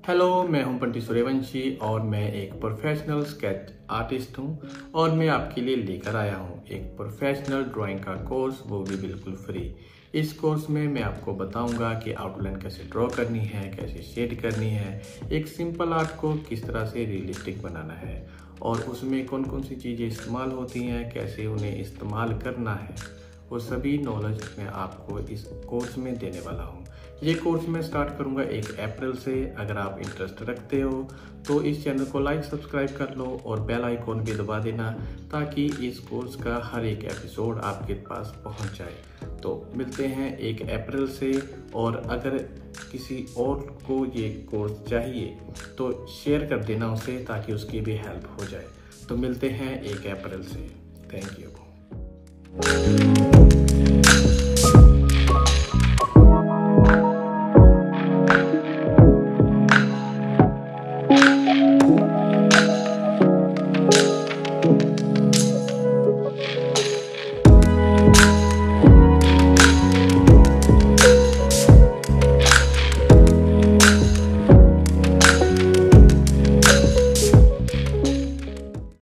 Hello, मैं हूं पंडित सूर्यवंशी और मैं एक प्रोफेशनल स्केच आर्टिस्ट हूं और मैं आपके लिए लेकर आया हूं एक प्रोफेशनल ड्राइंग का कोर्स, वो भी बिल्कुल फ्री। इस कोर्स में मैं आपको बताऊंगा कि आउटलाइन कैसे ड्रॉ करनी है, कैसे शेड करनी है, एक सिंपल आर्ट को किस तरह से रियलिस्टिक बनाना है और उसमें कौन कौन सी चीज़ें इस्तेमाल होती हैं, कैसे उन्हें इस्तेमाल करना है, वो सभी नॉलेज मैं आपको इस कोर्स में देने वाला हूँ। ये कोर्स मैं स्टार्ट करूँगा 1 अप्रैल से। अगर आप इंटरेस्ट रखते हो तो इस चैनल को लाइक सब्सक्राइब कर लो और बेल आइकॉन भी दबा देना ताकि इस कोर्स का हर एक एपिसोड आपके पास पहुँच जाए। तो मिलते हैं 1 अप्रैल से, और अगर किसी और को ये कोर्स चाहिए तो शेयर कर देना उसे ताकि उसकी भी हेल्प हो जाए। तो मिलते हैं 1 अप्रैल से। Thank you.